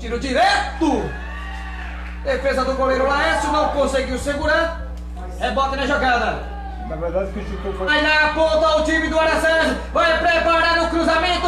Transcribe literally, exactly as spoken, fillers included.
Tiro direto. Defesa do goleiro Laércio não conseguiu segurar. Rebote na jogada. Na verdade, quem chutou foi... Aí na ponta o time do Araçães vai preparar o cruzamento.